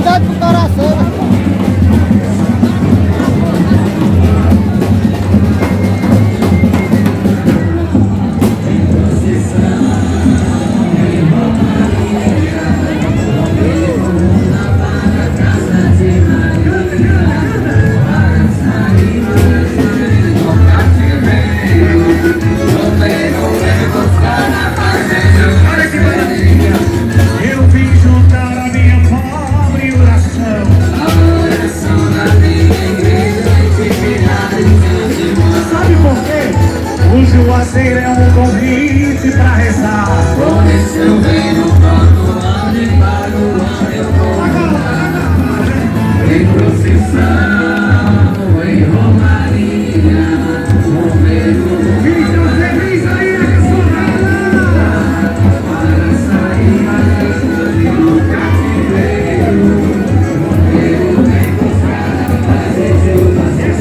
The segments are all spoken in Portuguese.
Cuidado com o coração, né? O Juazeiro é um convite pra rezar. Por isso eu venho todo ano e para o ano eu vou. Em procissão, em romaria, romeiros. Fica feliz aí na caçorrada para sair do cativeiro. Eu venho buscar a paz de Deus.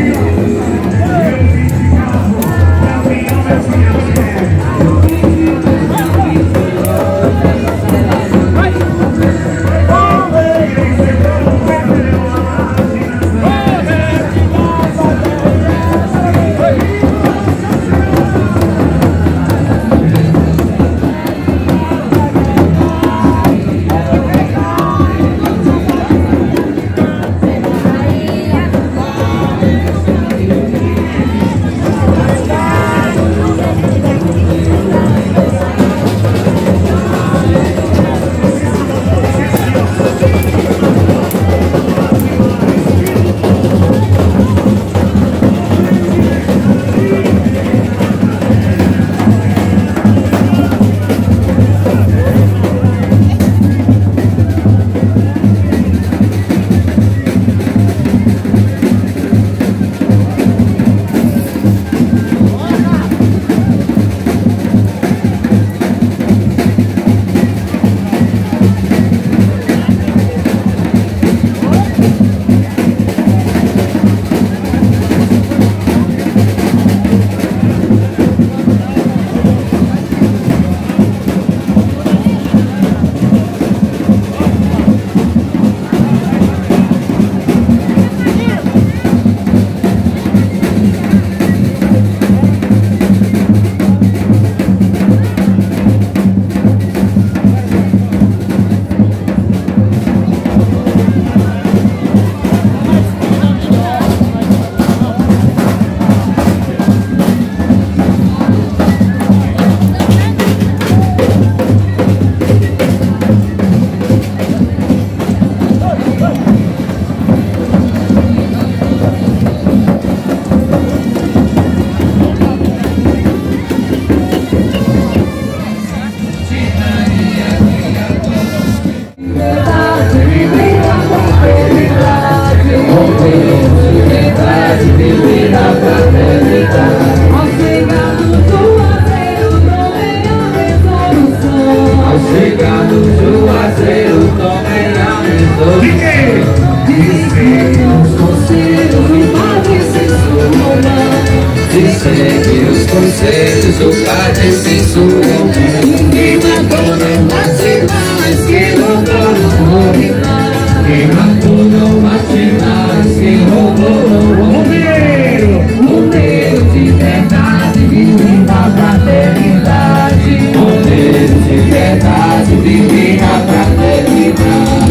conselhos do Padre censurou. Quem matou não bate mais, quem roubou não morre mais. Quem matou não bate mais, quem roubou não morre mais. Romeiro de verdade, vive na fraternidade. Romeiro de verdade, vive na fraternidade.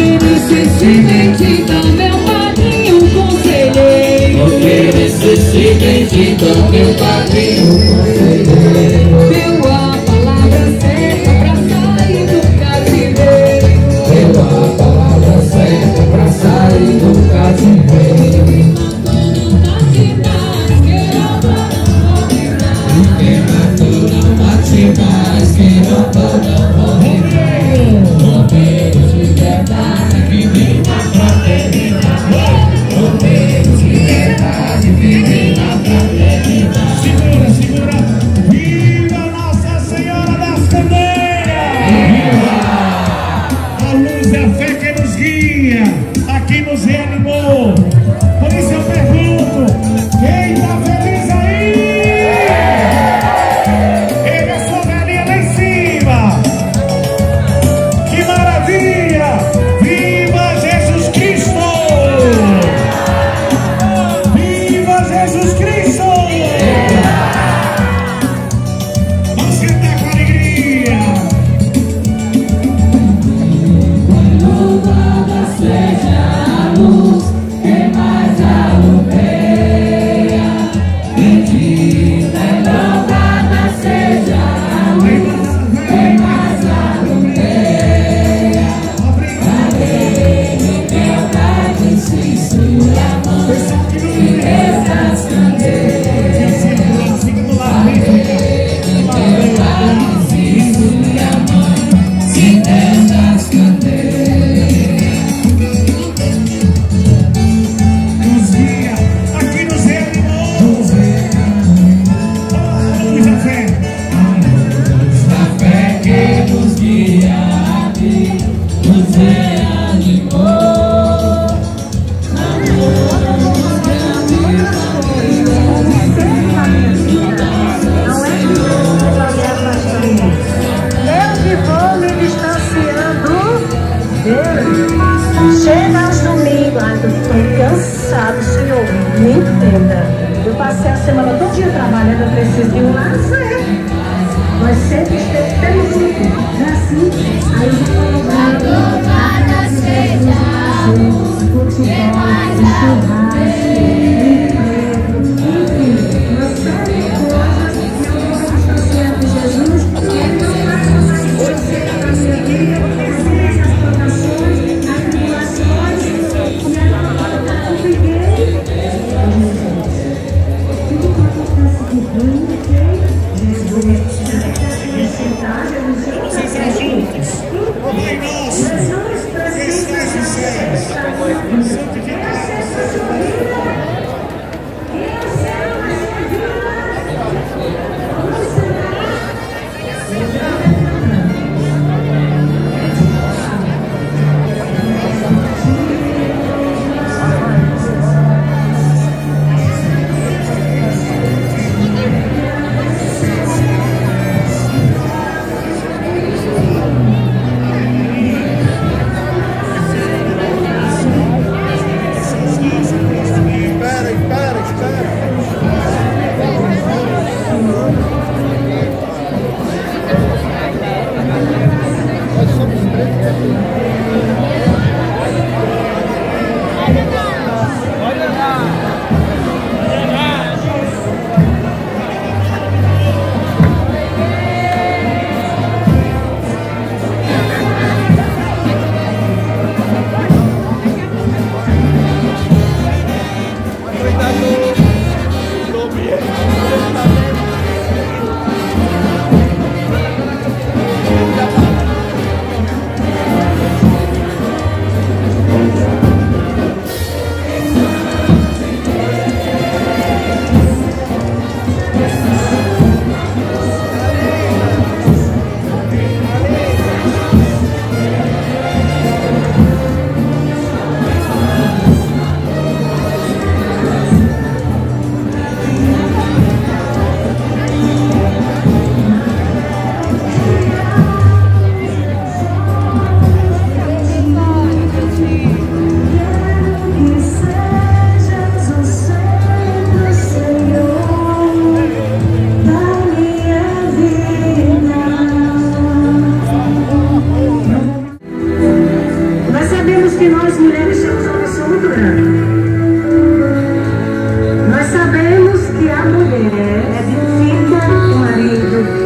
Oferecidamente dá meu padrinho conselheiro. Oferecidamente dá meu padrinho conselheiro. Deu a palavra certa pra sair do cativeiro. Deu a palavra certa pra sair do cativeiro. Quem matou não bate mais, quem roubou não morre mais. Romeiros de verdade, vive na fraternidade. Romeiros de verdade, vive na fraternidade. Segura, segura. Viva Nossa Senhora das Candeias! Viva! A luz é a fé que nos guia, a quem nos reanimou. Por isso eu pergunto, quem tá feliz aí? Erga a sua velhinha lá em cima. Que maravilha! Viva Jesus! Chega aos domingos, eu estou cansado, Senhor, me entenda. Eu passei a semana todo dia trabalhando, eu preciso de um lazer. Nós sempre temos um é assim. Aí eu vou colocar louvada seja multidão, churrasco, emprego, enfim, uma série de coisas que eu vou distanciar de Jesus, que ele não vai mais você na minha vida, seja as provações, as tribulações, e a obriguei a Jesus. Tudo que acontece de ruim, Jesus. Vamos entrar juntos. Pai nosso, que estás nos céus, santificado seja o teu nome.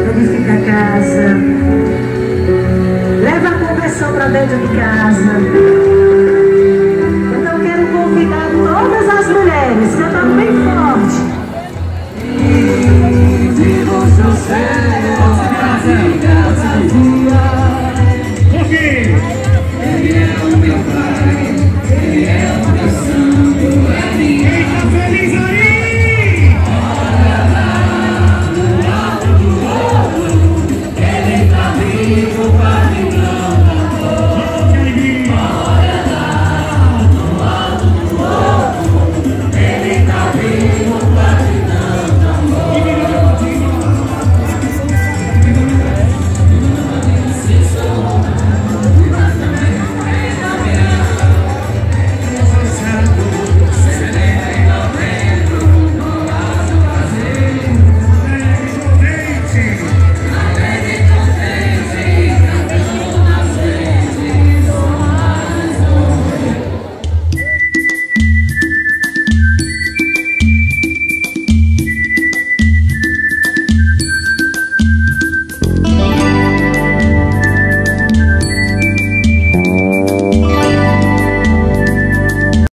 Dentro de casa.